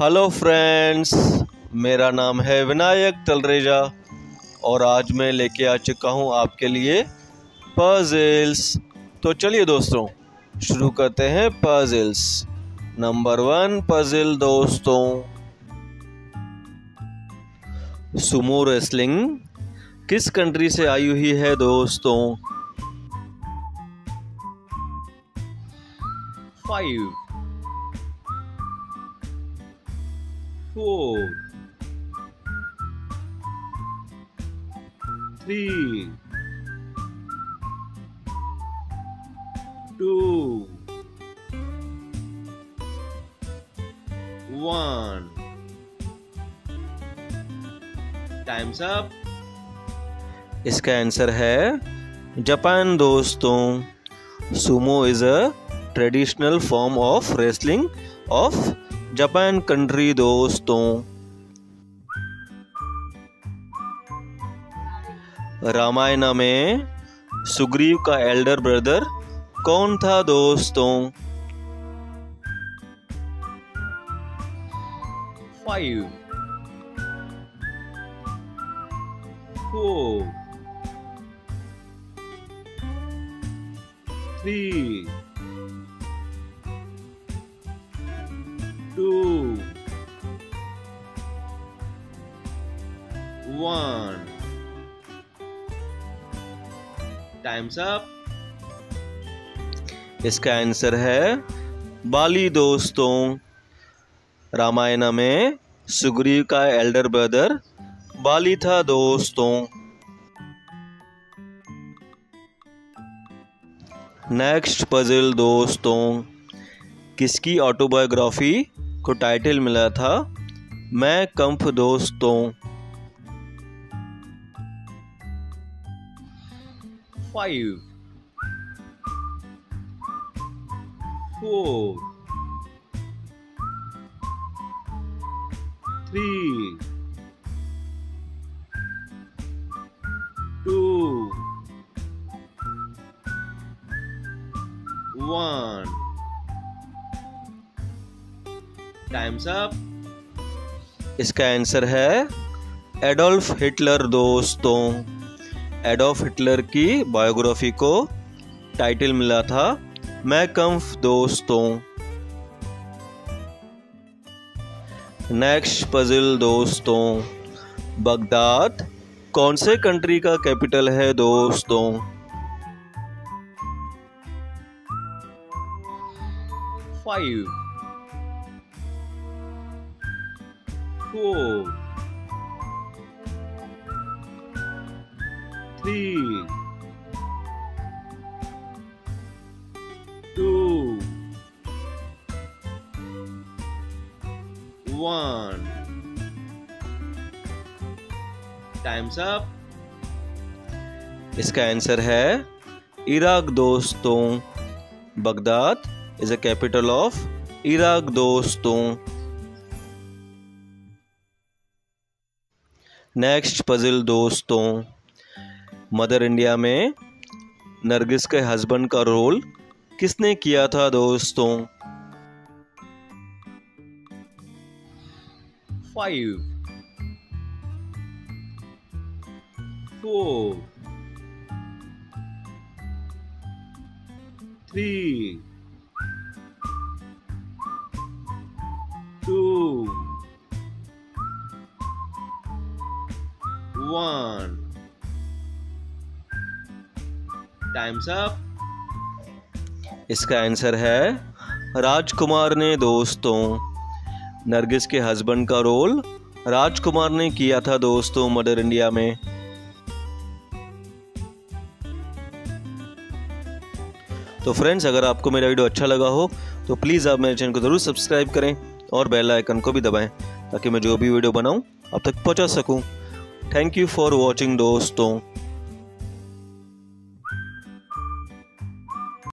Hello friends, मेरा नाम है विनायक तलरेजा और आज मैं लेके आ चुका हूँ आपके लिए पजल्स। तो चलिए दोस्तों शुरू करते हैं पजल्स। नंबर 1 पजल दोस्तों, सुमो रेसलिंग किस कंट्री से आई हुई है दोस्तों? 5 4 3 2 1 टाइम्स अप। इसका आंसर है जापान दोस्तों। Sumo is a traditional form of wrestling of Japan country दोस्तों। रामायण में सुग्रीव का एल्डर ब्रदर कौन था दोस्तों? 5 4 3 2 1 टाइम्स अप। इसका आंसर है बाली दोस्तों। रामायण में सुग्रीव का एल्डर ब्रदर बाली था दोस्तों। नेक्स्ट पजल दोस्तों, किसकी ऑटोबायोग्राफी को टाइटल मिला था मैं कंफ दोस्तों? 5 4 3 2 1 टाइम्स अप। इसका आंसर है एडोल्फ हिटलर दोस्तों। एडोल्फ हिटलर की बायोग्राफी को टाइटल मिला था मैं कंफ दोस्तों। नेक्स्ट पजल दोस्तों, बगदाद कौन से कंट्री का कैपिटल है दोस्तों? 5 4 3 2 1 टाइम्स अप। इसका आंसर है इराक दोस्तों। Baghdad is a capital of Iraq दोस्तों। नेक्स्ट पजल दोस्तों, मदर इंडिया में नरगिस के हस्बैंड का रोल किसने किया था दोस्तों? 5 4 3 2 1 टाइम्स अप। इसका आंसर है राजकुमार ने दोस्तों। नरगिस के हस्बैंड का रोल राजकुमार ने किया था दोस्तों मदर इंडिया में। तो फ्रेंड्स, अगर आपको मेरा वीडियो अच्छा लगा हो तो प्लीज़ आप मेरे चैनल को ज़रूर सब्सक्राइब करें और बेल आइकन को भी दबाएं ताकि मैं जो भी वीडियो बनाऊं आप तक पहुंचा सकूं। थैंक यू फॉर वॉचिंग दोस्तों।